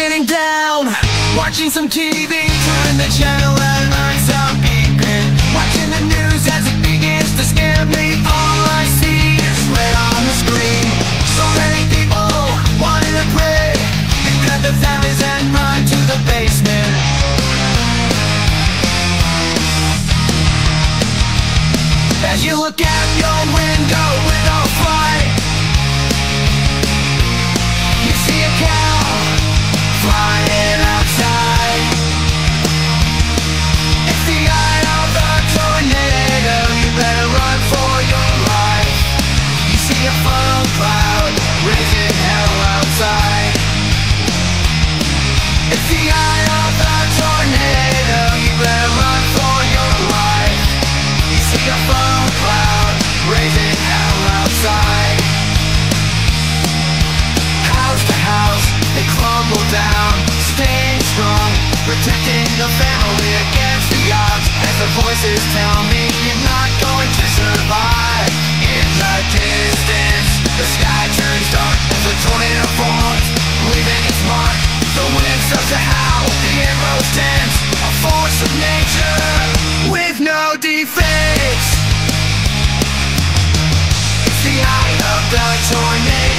sitting down, watching some TV, turn the channel and learn some evening. Watching the news as it begins to scare me. All I see is red on the screen. So many people wanting to pray and grab their families and run to the basement. As you look out your window with all fright, you see a cow flying outside. It's the eye of the tornado, you better run for your life. You see a funnel cloud raising hell outside. It's the eye of the tornado, you better run for your life. You see a funnel cloud raising hell outside. House to house, they crumble down, staying strong, protecting the family against the odds. As the voices tell me you're not going to survive. In the distance, the sky turns dark as the tornado forms, leaving its mark. The wind starts to howl, the air grows tense, a force of nature with no defense. It's the eye of the tornado.